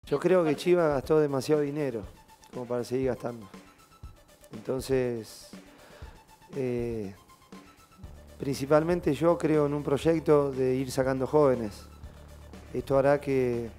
Yo creo que Chivas gastó demasiado dinero como para seguir gastando. Entonces, principalmente yo creo en un proyecto de ir sacando jóvenes. Esto hará que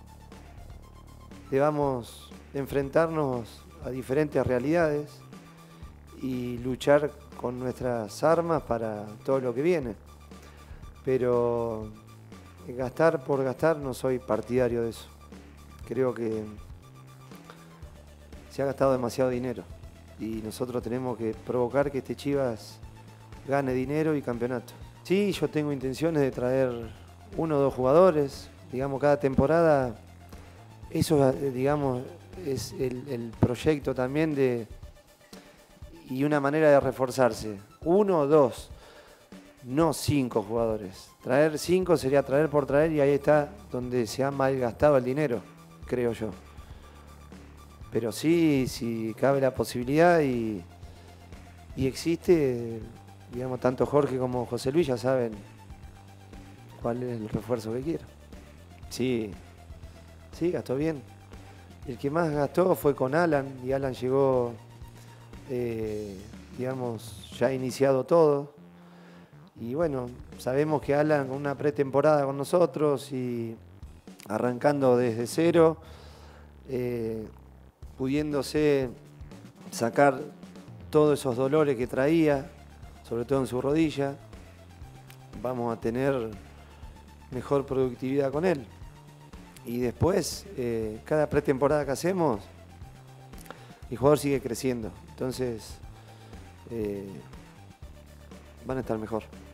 debamos enfrentarnos a diferentes realidades y luchar con nuestras armas para todo lo que viene. Pero gastar por gastar no soy partidario de eso. Creo que se ha gastado demasiado dinero y nosotros tenemos que provocar que este Chivas gane dinero y campeonato. Sí, yo tengo intenciones de traer 1 o 2 jugadores, digamos, cada temporada. Eso, digamos, es el proyecto también y una manera de reforzarse. 1 o 2, no 5 jugadores. Traer 5 sería traer por traer y ahí está donde se ha malgastado el dinero, creo yo. Pero sí, si cabe la posibilidad y existe, digamos, tanto Jorge como José Luis ya saben cuál es el refuerzo que quiero. Sí, sí, gastó bien. El que más gastó fue con Alan y Alan llegó, digamos, ya iniciado todo. Y bueno, sabemos que Alan con una pretemporada con nosotros y arrancando desde cero, pudiéndose sacar todos esos dolores que traía, sobre todo en su rodilla, vamos a tener mejor productividad con él. Y después, cada pretemporada que hacemos, el jugador sigue creciendo. Entonces, van a estar mejor.